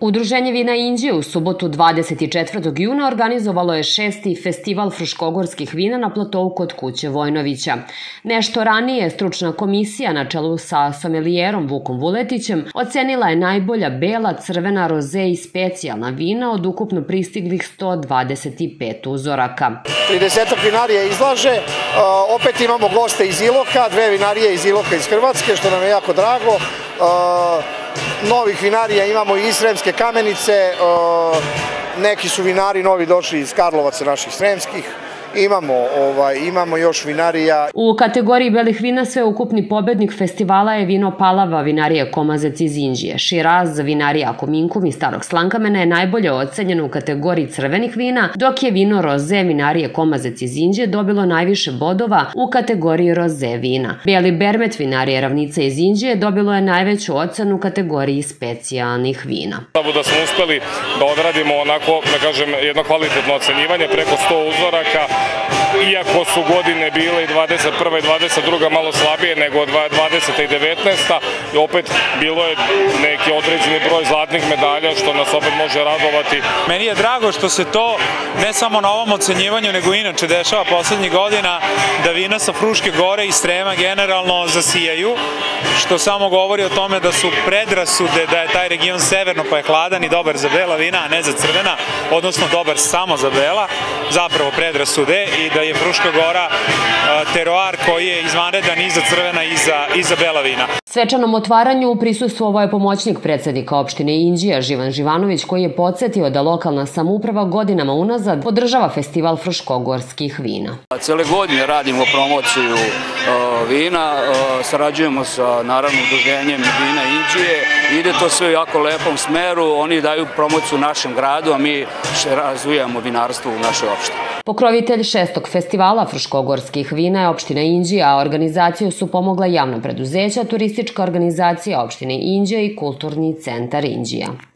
Udruženje vina Inđije u subotu 24. juna organizovalo je 6. festival fruškogorskih vina na platovu kod kuće Vojnovića. Nešto ranije stručna komisija na čelu sa somelijerom Vukom Vuletićem ocenila je najbolja bela, crvena, roze i specijalna vina od ukupno pristiglih 125 uzoraka. 30 vinarija izlaže, opet imamo goste iz Iloka, 2 vinarije iz Iloka iz Hrvatske, što nam je jako drago. Novih vinarija imamo i iz Sremske Kamenice, neki su vinari novi došli iz Karlovaca naših sremskih. Imamo još vinarija. U kategoriji belih vina sveukupni pobednik festivala je vino Palava vinarije Komazec iz Inđije. Širaz vinarija Kominkum iz Starog Slankamena je najbolje ocenjeno u kategoriji crvenih vina, dok je vino Roze vinarije Komazec iz Inđije dobilo najviše bodova u kategoriji roze vina. Beli Bermet vinarije Ravnica iz Inđije dobilo je najveću ocenu u kategoriji specijalnih vina. Da smo uspeli da odradimo onako, da kažem, jedno kvalitetno ocenjivanje preko 100 uzoraka, iako su godine bile i 21. i 22. malo slabije nego 20. i 19. opet bilo je neki određeni broj zlatnih medalja što nas opet može radovati. Meni je drago što se to ne samo na ovom ocenjivanju nego inače dešava poslednjih godina, da vina sa Fruške gore i Srema generalno zasijaju, što samo govori o tome da su predrasude da je taj region severno pa je hladan i dobar za bela vina, a ne za crvena, odnosno dobar samo za bela, zapravo predrasude, i da je Fruška gora teroar koji je izvanredan i za crvena i za bela vina. Svečanom otvaranju prisustvovao je pomoćnik predsednika opštine Inđija Živan Živanović, koji je podsjetio da lokalna samouprava godinama unazad podržava festival fruškogorskih vina. Cele godine radimo promociju vina, sarađujemo sa naravno udruženjem vina Inđije, ide to sve u jako lepom smeru, oni daju promociju našem gradu, a mi razvijamo vinarstvo u našoj opštini. Pokrovitelj 6. festivala fruškogorskih vina je opština Inđija, a organizaciju su pomogla javna preduzeća, turistička organizacija opštine Inđija i Kulturni centar Inđija.